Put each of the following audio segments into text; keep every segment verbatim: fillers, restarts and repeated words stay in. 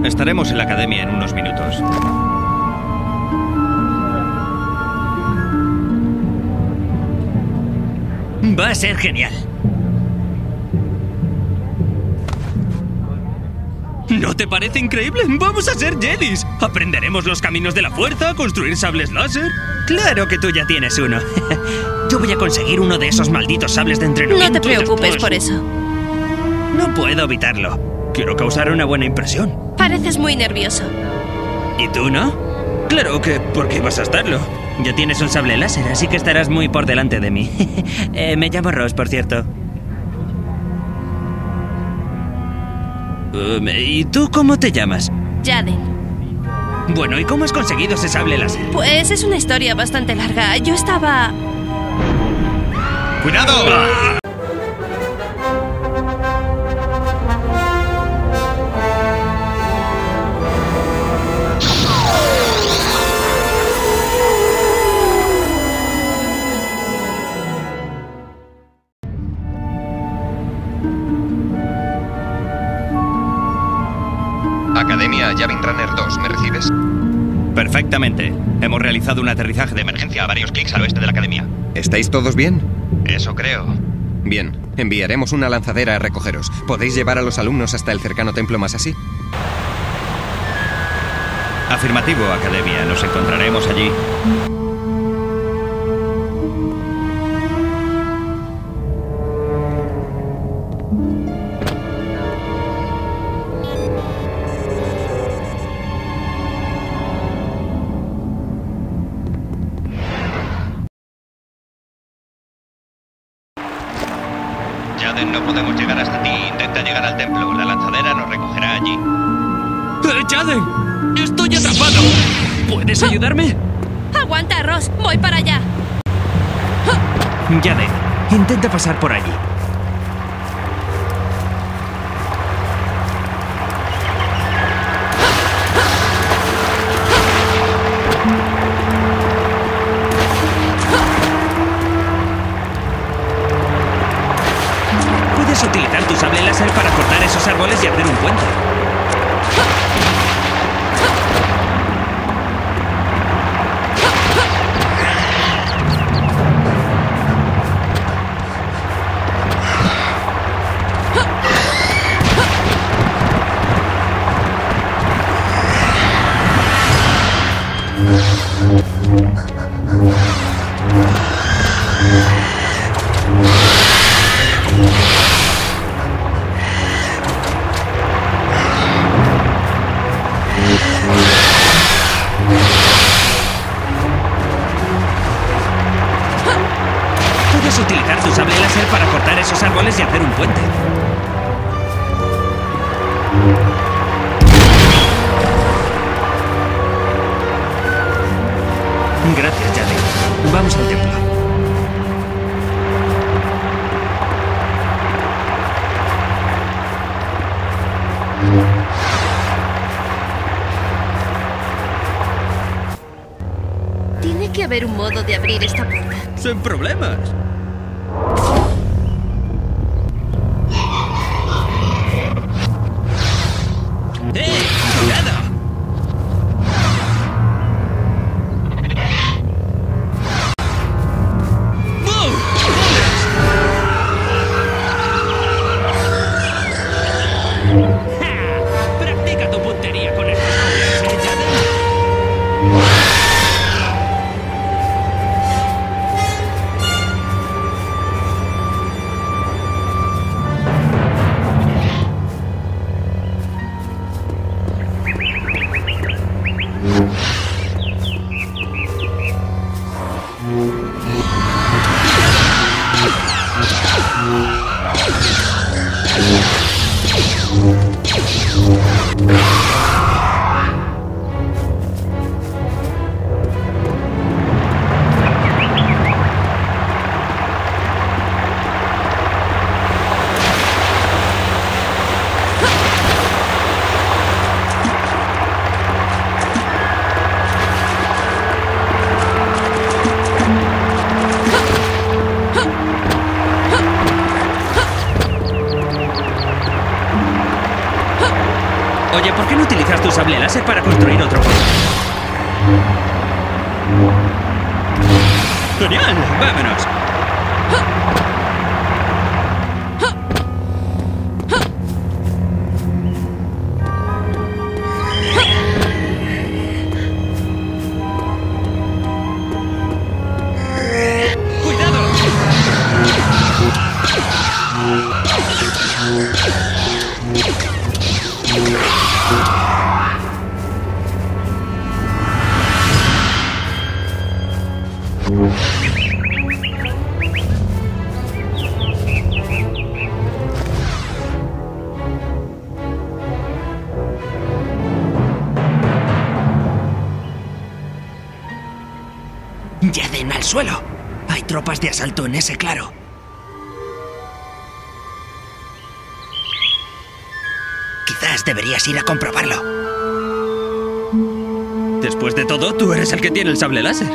Estaremos en la academia en unos minutos. Va a ser genial. ¿No te parece increíble? ¡Vamos a ser Jedis! Aprenderemos los caminos de la fuerza, construir sables láser. Claro que tú ya tienes uno. Yo voy a conseguir uno de esos malditos sables de entrenamiento. No te preocupes después... por eso. No puedo evitarlo. Quiero causar una buena impresión. Pareces muy nervioso. ¿Y tú no? Claro que... ¿por qué vas a estarlo? Ya tienes un sable láser, así que estarás muy por delante de mí. eh, me llamo Ross, por cierto. Um, ¿Y tú cómo te llamas? Jaden. Bueno, ¿y cómo has conseguido ese sable láser? Pues es una historia bastante larga. Yo estaba... ¡Cuidado! ¡Ah! Academia Yavin Runner dos, ¿me recibes? Perfectamente. Hemos realizado un aterrizaje de emergencia a varios clics al oeste de la academia. ¿Estáis todos bien? Eso creo. Bien, enviaremos una lanzadera a recogeros. ¿Podéis llevar a los alumnos hasta el cercano templo Masashi? Afirmativo, Academia. Nos encontraremos allí. Jaden, no podemos llegar hasta ti. Intenta llegar al templo. La lanzadera nos recogerá allí. ¡Eh, Jaden! ¡Estoy atrapado! ¿Puedes ayudarme? ¡Aguanta, Ross! ¡Voy para allá! Jaden, intenta pasar por allí. Puedes utilizar tu sable láser para cortar esos árboles y hacer un puente. Puedes utilizar tu sable láser para cortar esos árboles y hacer un puente. Gracias, Jaden. Vamos al templo. Tiene que haber un modo de abrir esta puerta. Sin problemas. ¡Eh! ¡Cuidado! Practica tu puntería con estos jóvenes, ¿eh, Jaden? Oye, ¿por qué no utilizas tu sable láser para construir otro portal? ¡Genial! ¡Vámonos! ¡Yaden al suelo! Hay tropas de asalto en ese claro. Quizás deberías ir a comprobarlo. Después de todo, tú eres el que tiene el sable láser.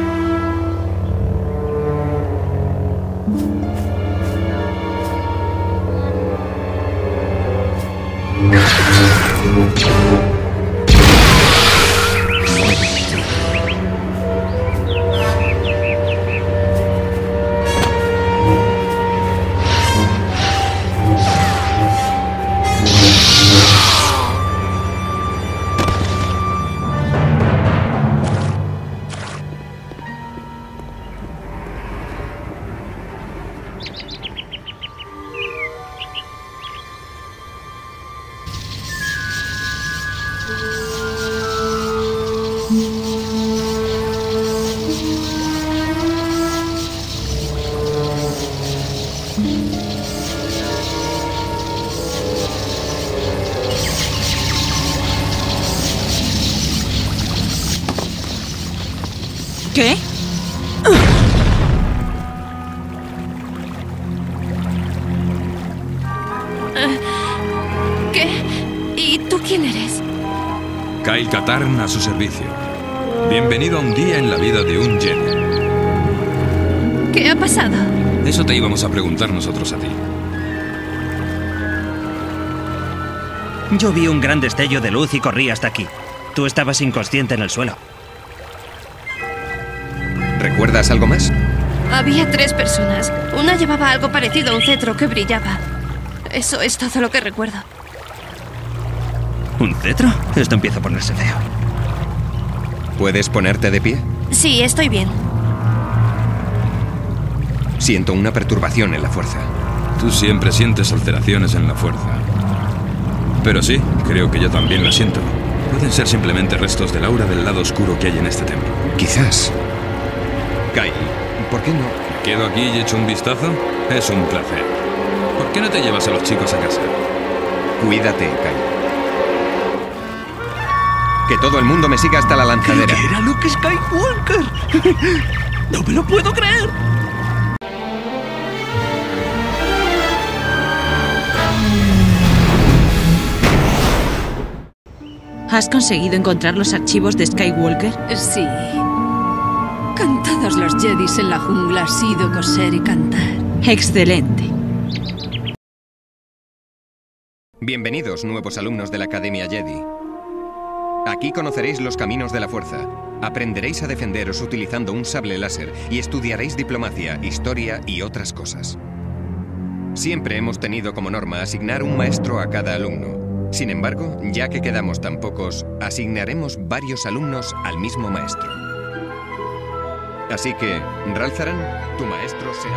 ¿Qué? ¿Qué? ¿Y tú quién eres? Kyle Katarn a su servicio. Bienvenido a un día en la vida de un Jedi. ¿Qué ha pasado? Eso te íbamos a preguntar nosotros a ti. Yo vi un gran destello de luz y corrí hasta aquí. Tú estabas inconsciente en el suelo. ¿Recuerdas algo más? Había tres personas. Una llevaba algo parecido a un cetro que brillaba. Eso es todo lo que recuerdo. ¿Un cetro? Esto empieza a ponerse feo. ¿Puedes ponerte de pie? Sí, estoy bien. Siento una perturbación en la fuerza. Tú siempre sientes alteraciones en la fuerza. Pero sí, creo que yo también la siento. Pueden ser simplemente restos del aura del lado oscuro que hay en este templo. Quizás. Kyle, ¿por qué no? ¿Me quedo aquí y echo un vistazo? Es un placer. ¿Por qué no te llevas a los chicos a casa? Cuídate, Kyle. Que todo el mundo me siga hasta la lanzadera. ¿Qué era Luke Skywalker? ¡No me lo puedo creer! ¿Has conseguido encontrar los archivos de Skywalker? Sí. Cantados los Jedis en la jungla ha sido coser y cantar. Excelente. Bienvenidos, nuevos alumnos de la Academia Jedi. Aquí conoceréis los caminos de la fuerza. Aprenderéis a defenderos utilizando un sable láser y estudiaréis diplomacia, historia y otras cosas. Siempre hemos tenido como norma asignar un maestro a cada alumno. Sin embargo, ya que quedamos tan pocos, asignaremos varios alumnos al mismo maestro. Así que, Ralzaran, tu maestro será...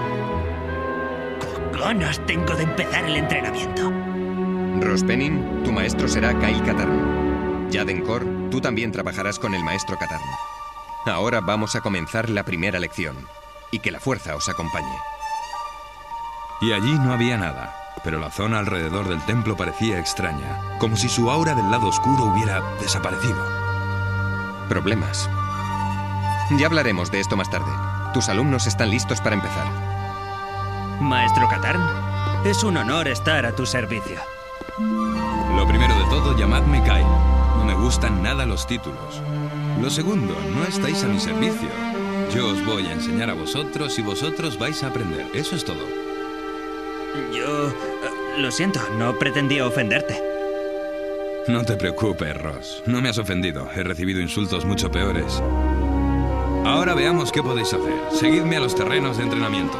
¡Qué ganas tengo de empezar el entrenamiento! Rospenin, tu maestro será Kyle Katarn. Yaden Kor, tú también trabajarás con el maestro Katarn. Ahora vamos a comenzar la primera lección. Y que la fuerza os acompañe. Y allí no había nada. Pero la zona alrededor del templo parecía extraña, como si su aura del lado oscuro hubiera desaparecido. Problemas. Ya hablaremos de esto más tarde. Tus alumnos están listos para empezar. Maestro Katarn, es un honor estar a tu servicio. Lo primero de todo, llamadme Kyle. No me gustan nada los títulos. Lo segundo, no estáis a mi servicio. Yo os voy a enseñar a vosotros y vosotros vais a aprender. Eso es todo. Yo... Uh, lo siento, no pretendía ofenderte. No te preocupes, Ross. No me has ofendido. He recibido insultos mucho peores. Ahora veamos qué podéis hacer. Seguidme a los terrenos de entrenamiento.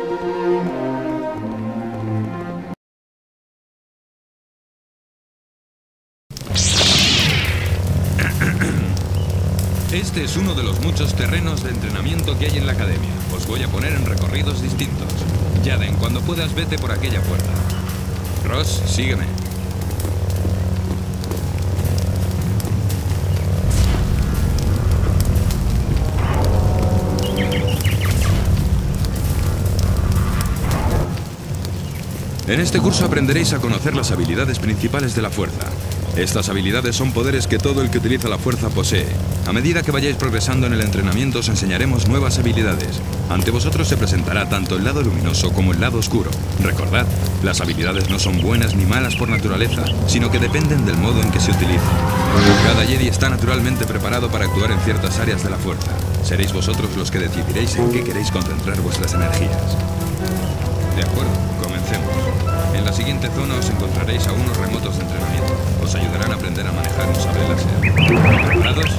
Este es uno de los muchos terrenos de entrenamiento que hay en la academia. Os voy a poner en recorridos distintos. Jaden, cuando puedas, vete por aquella puerta. Ross, sígueme. En este curso aprenderéis a conocer las habilidades principales de la fuerza. Estas habilidades son poderes que todo el que utiliza la fuerza posee. A medida que vayáis progresando en el entrenamiento os enseñaremos nuevas habilidades. Ante vosotros se presentará tanto el lado luminoso como el lado oscuro. Recordad, las habilidades no son buenas ni malas por naturaleza, sino que dependen del modo en que se utilizan. Cada Jedi está naturalmente preparado para actuar en ciertas áreas de la fuerza. Seréis vosotros los que decidiréis en qué queréis concentrar vuestras energías. De acuerdo, comencemos. En la siguiente zona os encontraréis a unos remotos de entrenamiento. Os ayudarán a aprender a manejar un sable láser. ¿Preparados?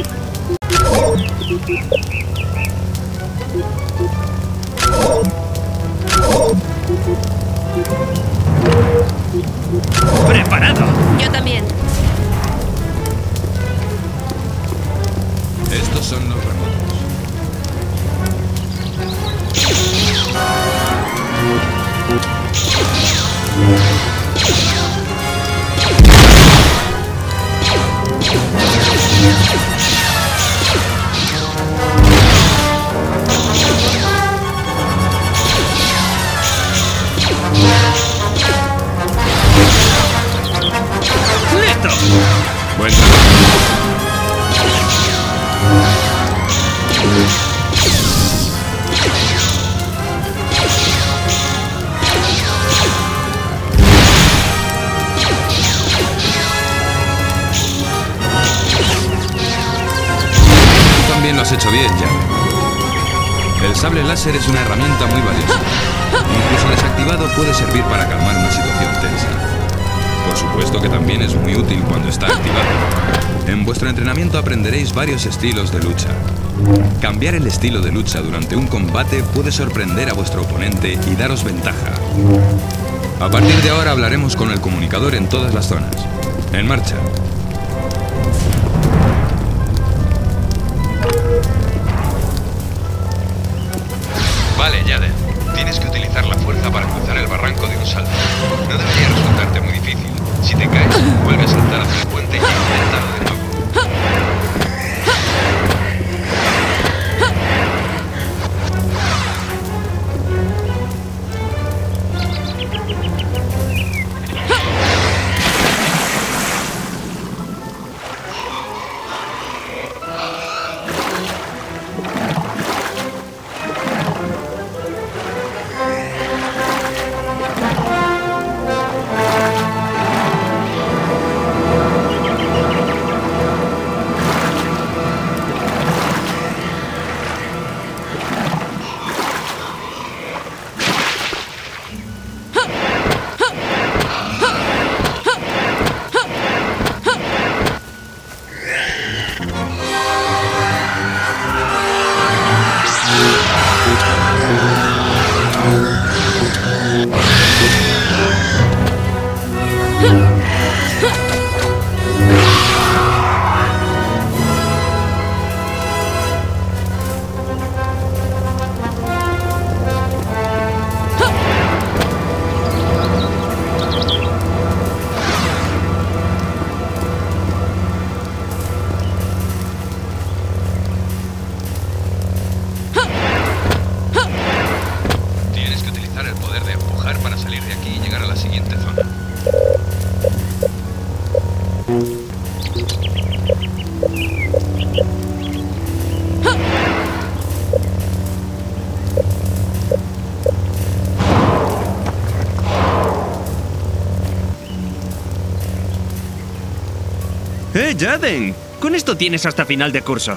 ¡Preparado! Yo también. Estos son los remotos. ¡Listo! Buen trabajo. También lo has hecho bien, ya. El sable láser es una herramienta muy valiosa. Incluso desactivado puede servir para calmar una situación tensa. Por supuesto que también es muy útil cuando está activado. En vuestro entrenamiento aprenderéis varios estilos de lucha. Cambiar el estilo de lucha durante un combate puede sorprender a vuestro oponente y daros ventaja. A partir de ahora hablaremos con el comunicador en todas las zonas. En marcha. Vale, Jaden. Tienes que utilizar la fuerza para cruzar el barranco de un salto. No debería resultarte muy difícil. Si te caes, vuelve a saltar hacia el puente y inténtalo de nuevo. ¡Eh, Jaden! Con esto tienes hasta final de curso.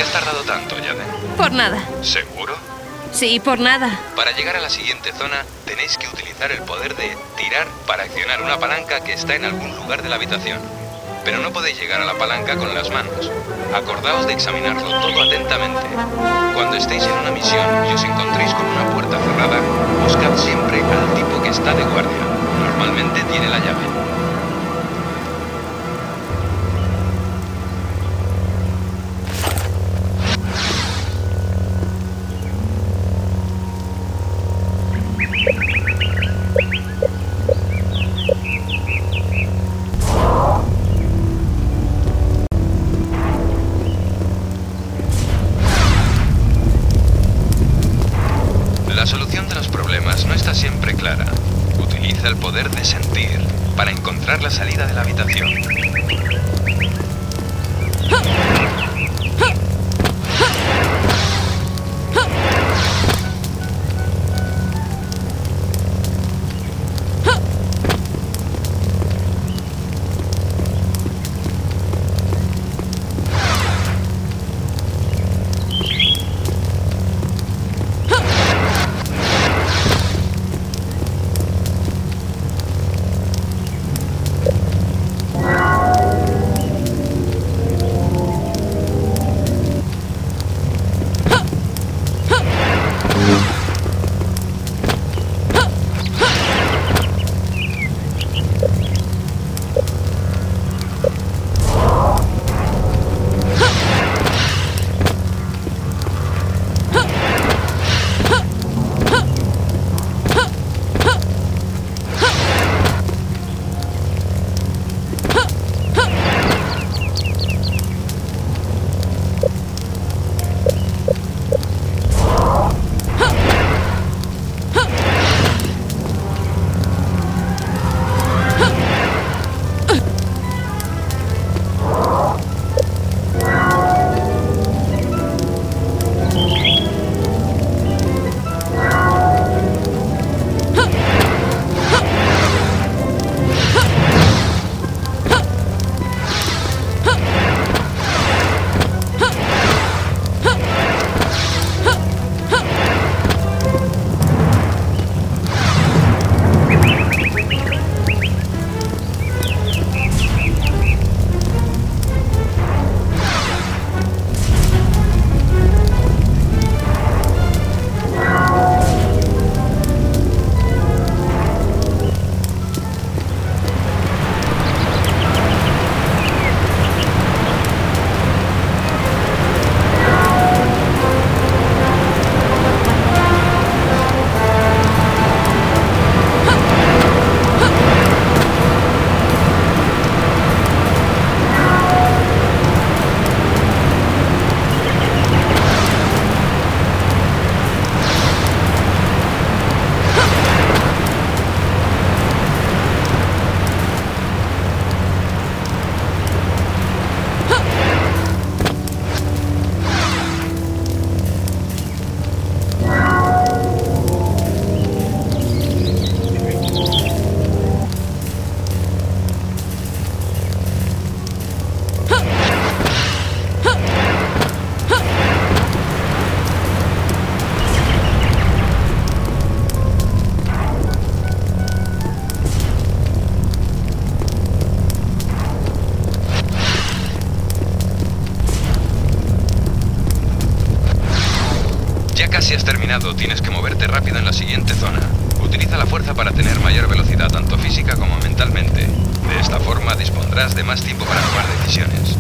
has tardado tanto, Yaden? Por nada. ¿Seguro? Sí, por nada. Para llegar a la siguiente zona, tenéis que utilizar el poder de tirar para accionar una palanca que está en algún lugar de la habitación. Pero no podéis llegar a la palanca con las manos. Acordaos de examinarlo todo atentamente. Cuando estéis en una misión y os encontréis con una puerta cerrada, buscad siempre al tipo que está de guardia. Normalmente tiene la llave. La solución de los problemas no está siempre clara. Utiliza el poder de sentir para encontrar la salida de la habitación. Casi has terminado, tienes que moverte rápido en la siguiente zona. Utiliza la fuerza para tener mayor velocidad, tanto física como mentalmente. De esta forma dispondrás de más tiempo para tomar decisiones.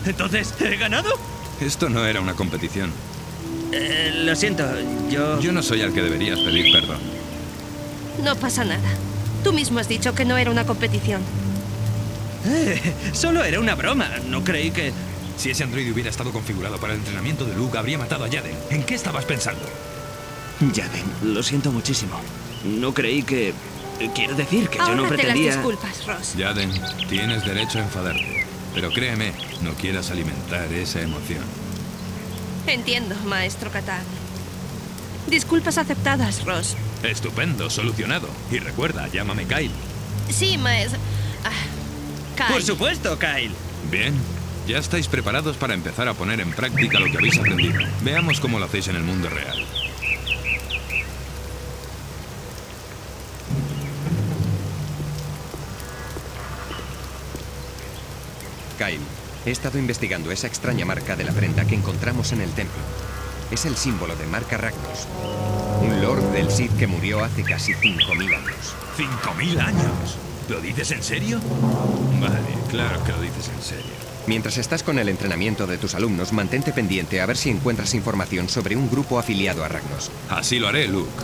Entonces, ¿he ganado? Esto no era una competición. Eh, lo siento, yo... Yo no soy al que deberías pedir perdón. No pasa nada. Tú mismo has dicho que no era una competición. Eh, solo era una broma. No creí que... Si ese androide hubiera estado configurado para el entrenamiento de Luke, habría matado a Yaden. ¿En qué estabas pensando? Yaden, lo siento muchísimo. No creí que... Quiero decir que yo no Ahórrate pretendía... las disculpas, Ross. Yaden, tienes derecho a enfadarte. Pero créeme, no quieras alimentar esa emoción. Entiendo, maestro Katan. Disculpas aceptadas, Ross. Estupendo, solucionado. Y recuerda, llámame Kyle. Sí, maestro... Ah, Kyle. Por supuesto, Kyle. Bien, ya estáis preparados para empezar a poner en práctica lo que habéis aprendido. Veamos cómo lo hacéis en el mundo real. Kyle, he estado investigando esa extraña marca de la prenda que encontramos en el templo. Es el símbolo de Mark Arragnos, un lord del Sith que murió hace casi cinco mil años. ¿Cinco mil años? ¿Lo dices en serio? Vale, claro que lo dices en serio. Mientras estás con el entrenamiento de tus alumnos, mantente pendiente a ver si encuentras información sobre un grupo afiliado a Arragnos. Así lo haré, Luke.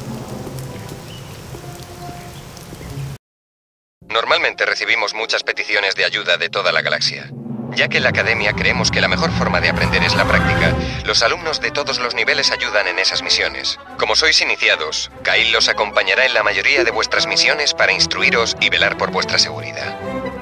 Normalmente recibimos muchas peticiones de ayuda de toda la galaxia. Ya que en la academia creemos que la mejor forma de aprender es la práctica, los alumnos de todos los niveles ayudan en esas misiones. Como sois iniciados, Kyle los acompañará en la mayoría de vuestras misiones para instruiros y velar por vuestra seguridad.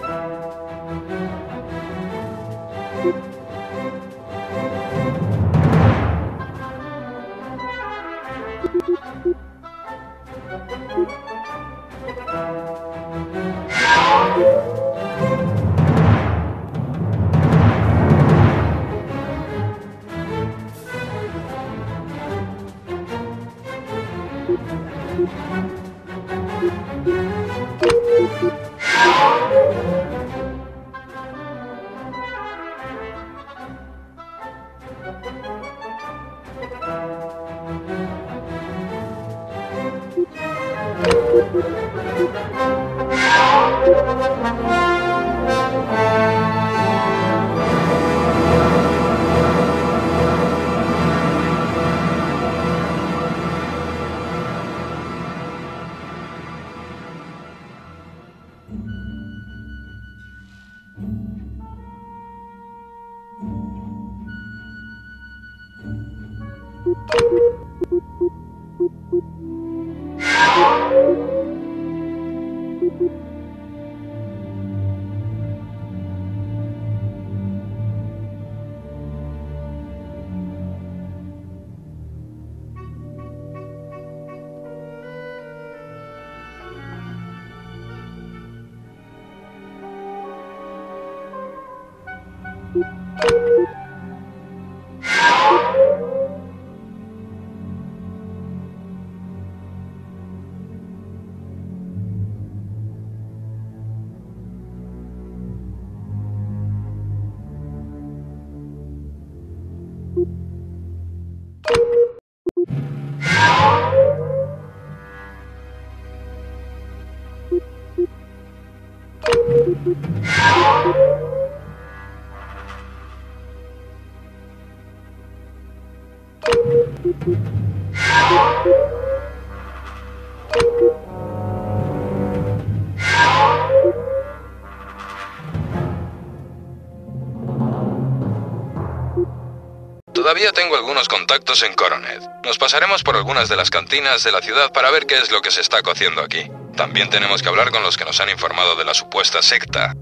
Todavía tengo algunos contactos en Coronet. Nos pasaremos por algunas de las cantinas de la ciudad para ver qué es lo que se está cociendo aquí. También tenemos que hablar con los que nos han informado de la supuesta secta.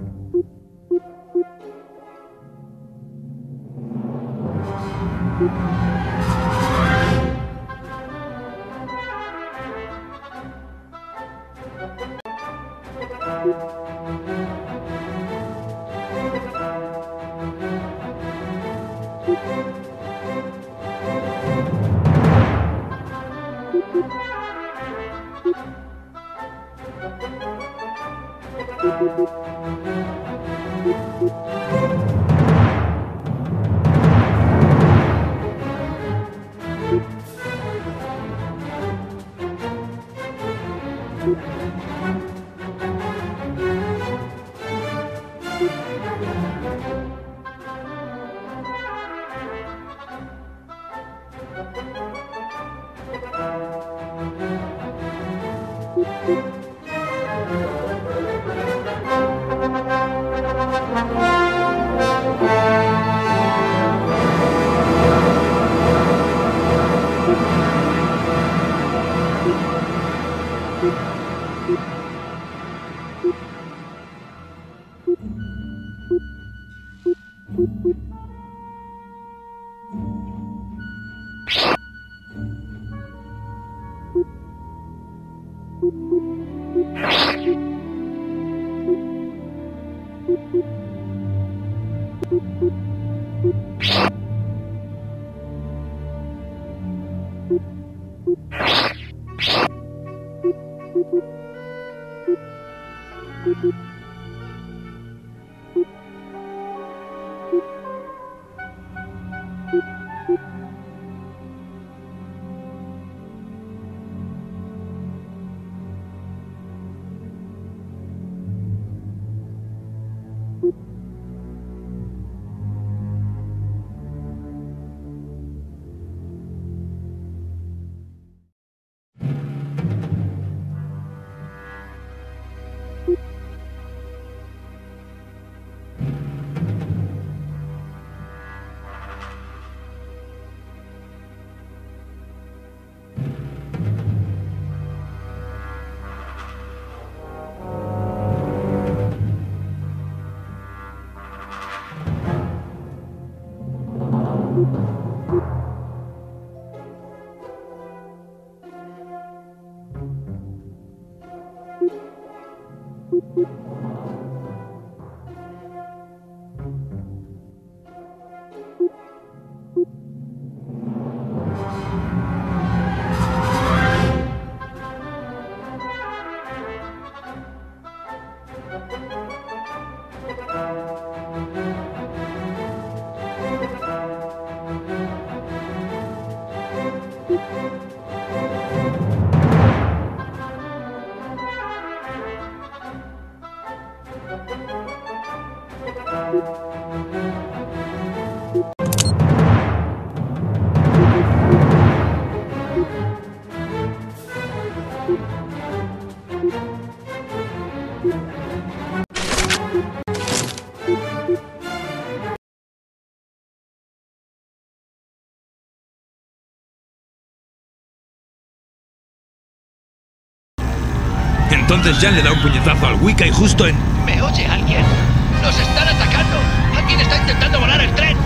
Entonces Jan le da un puñetazo al Wicca y justo en... ¿Me oye alguien? ¡Nos están atacando! ¡Alguien está intentando volar el tren!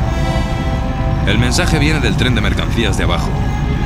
El mensaje viene del tren de mercancías de abajo.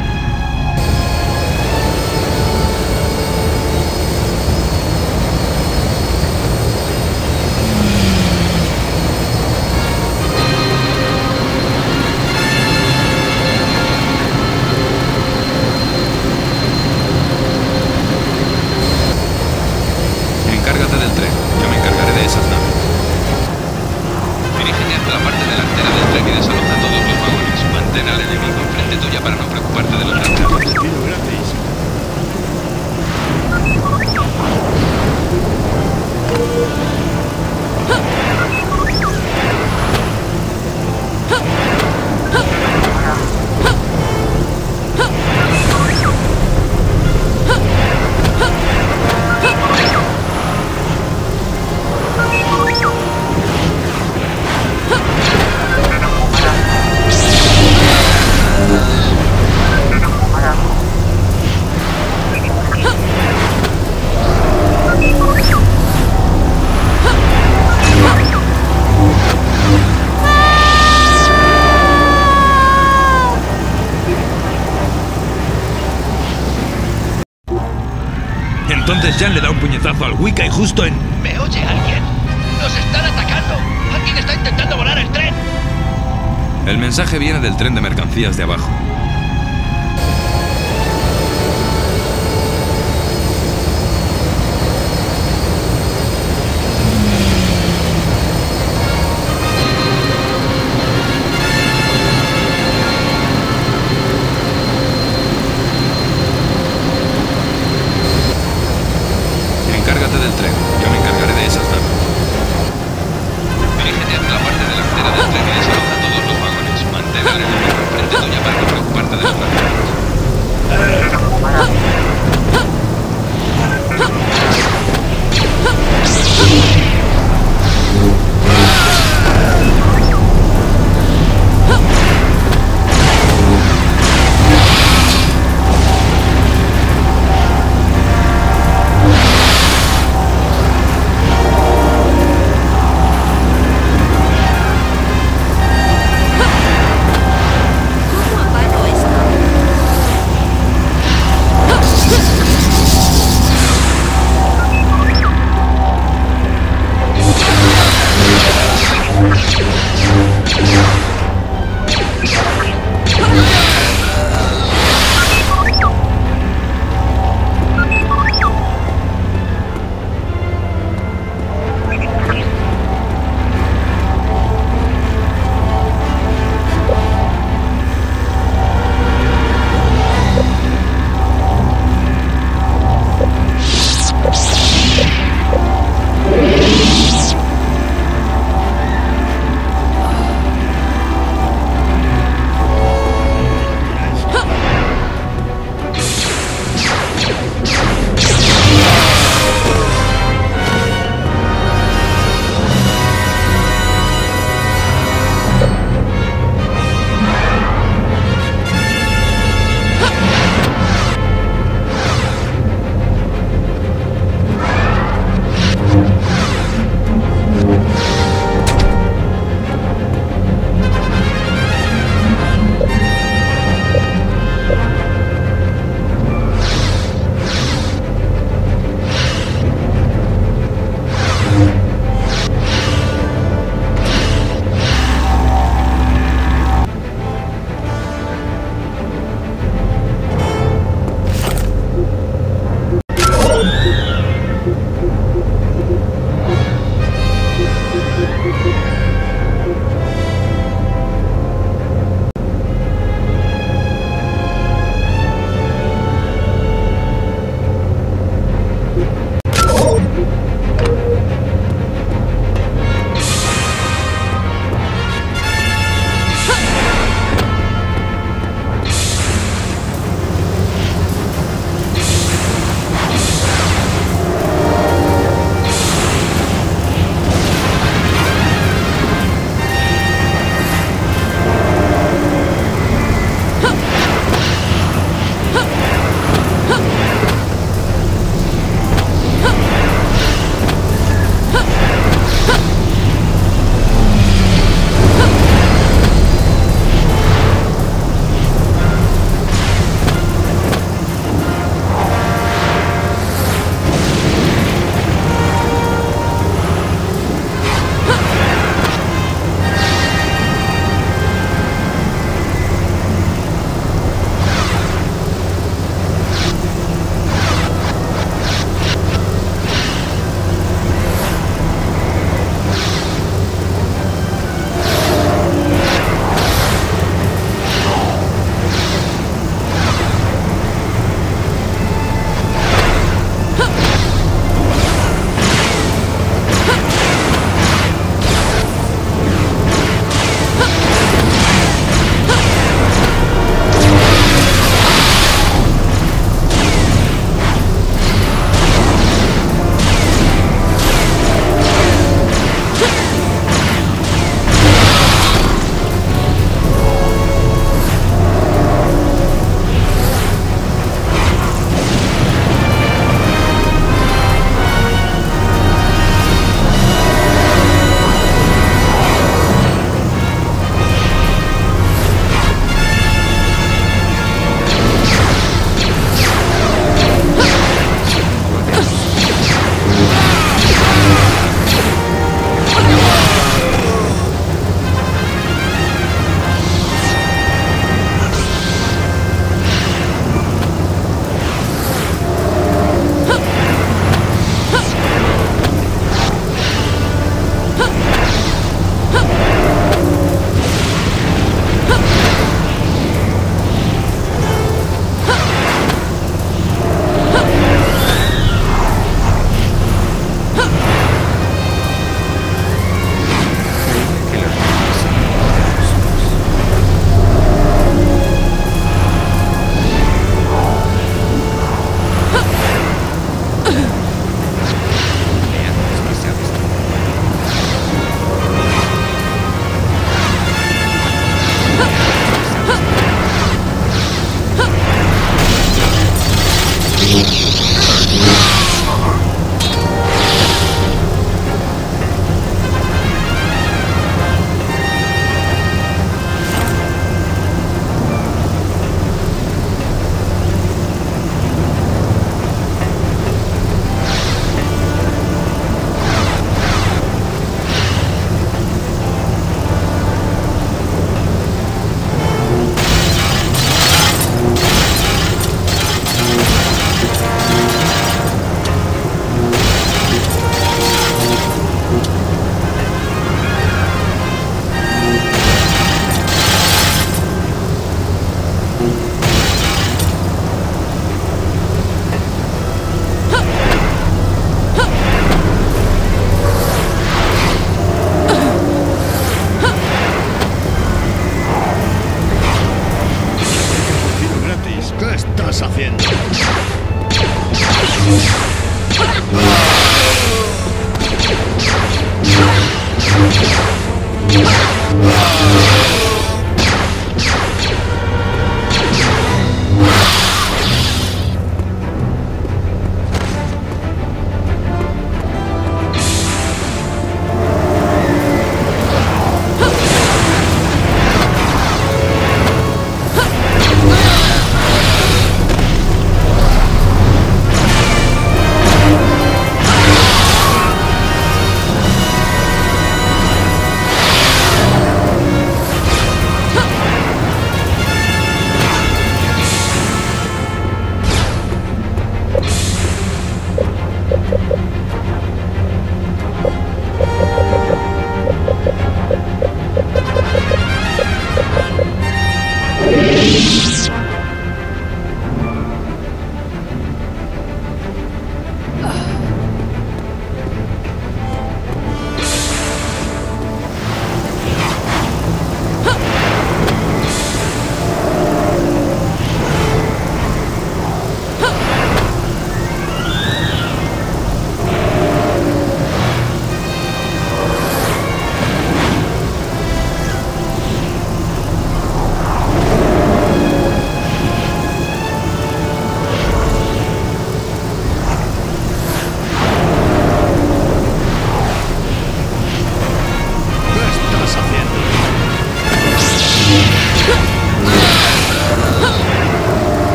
Encárgate del tren, yo me encargaré de esas naves. Dirígete hacia la parte delantera del tren y desaloja todos los vagones. Mantén al enemigo enfrente tuya para no preocuparte de los lanzados. Entonces Jan le da un puñetazo al Wicca y justo en... ¿Me oye alguien? ¡Nos están atacando! ¡Alguien está intentando volar el tren! El mensaje viene del tren de mercancías de abajo. Encárgate del tren, yo me encargaré de esas naves. Dirígete hacia la parte delantera del tren y desaloja todos los vagones. Mantén al enemigo enfrente tuya para no preocuparte de los lanzados. ¿Cómo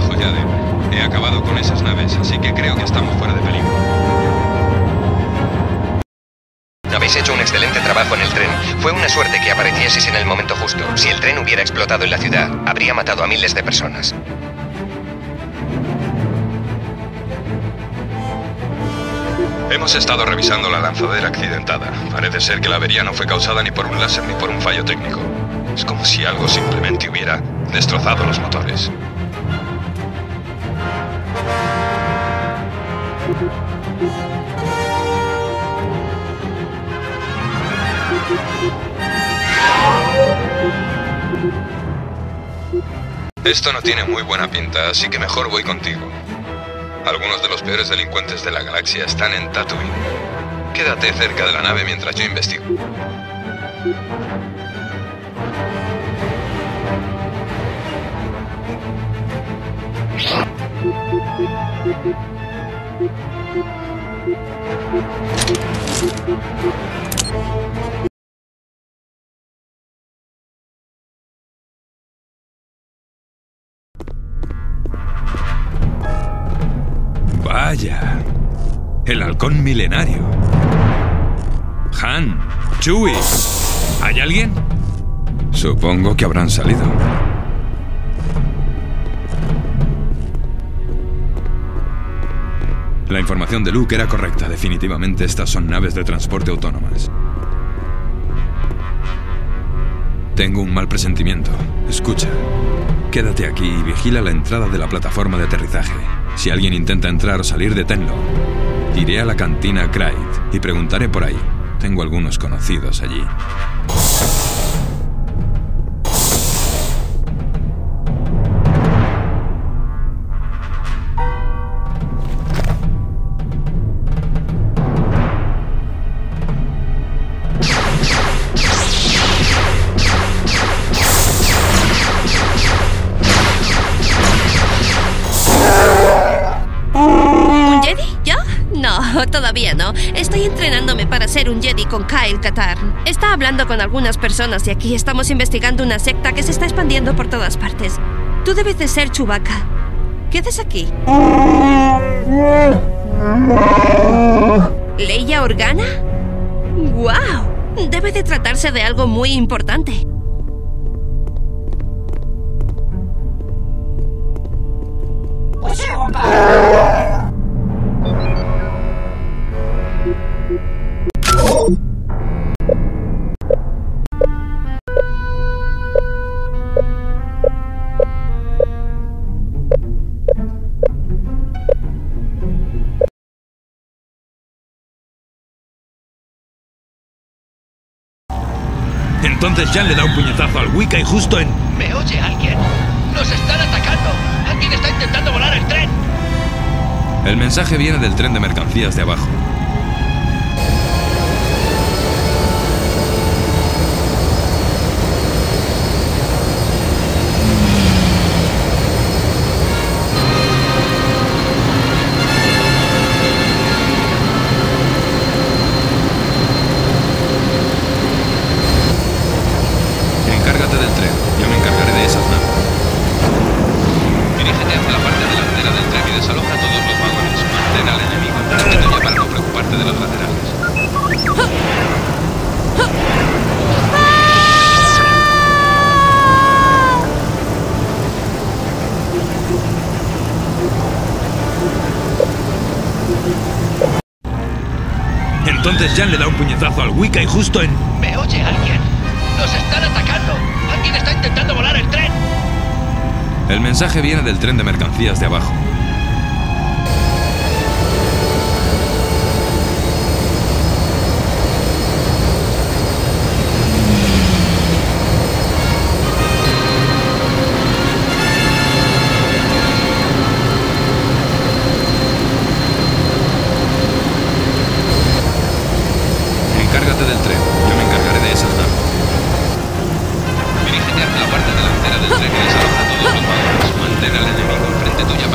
trabajo, Jaden. He acabado con esas naves, así que creo que estamos fuera de peligro. Habéis hecho un excelente trabajo en el tren. Fue una suerte que aparecieseis en el momento justo. Si el tren hubiera explotado en la ciudad, habría matado a miles de personas. Hemos estado revisando la lanzadera accidentada. Parece ser que la avería no fue causada ni por un láser ni por un fallo técnico. Es como si algo simplemente hubiera destrozado los motores. Esto no tiene muy buena pinta, así que mejor voy contigo. Algunos de los peores delincuentes de la galaxia están en Tatooine. Quédate cerca de la nave mientras yo investigo. Vaya, el halcón milenario. Han, Chewie, ¿hay alguien? Supongo que habrán salido. La información de Luke era correcta. Definitivamente estas son naves de transporte autónomas. Tengo un mal presentimiento. Escucha. Quédate aquí y vigila la entrada de la plataforma de aterrizaje. Si alguien intenta entrar o salir, deténlo. Iré a la cantina Craig y preguntaré por ahí. Tengo algunos conocidos allí. No, todavía no. Estoy entrenándome para ser un Jedi con Kyle Katarn. Está hablando con algunas personas de aquí. Estamos investigando una secta que se está expandiendo por todas partes. Tú debes de ser Chewbacca. ¿Qué haces aquí? ¿Leia Organa? ¡Guau! Debe de tratarse de algo muy importante. Entonces Jan le da un puñetazo al Wicca y justo en... ¿Me oye alguien? ¡Nos están atacando! ¡Alguien está intentando volar el tren! El mensaje viene del tren de mercancías de abajo. Encárgate del tren, yo me encargaré de esas naves. Dirígete hacia la parte delantera del tren y desaloja todos los vagones. Mantén al enemigo en tuya para no preocuparte de los laterales. Entonces Jan le da un puñetazo al Wicca y justo en... ¿Me oye alguien? ¡Nos están atacando! ¡Alguien está intentando volar el tren! El mensaje viene del tren de mercancías de abajo. Encárgate del tren, yo me encargaré de esas naves. Dirígete hacia la parte delantera del tren y desaloja todos los vagones. Mantén al enemigo enfrente tuya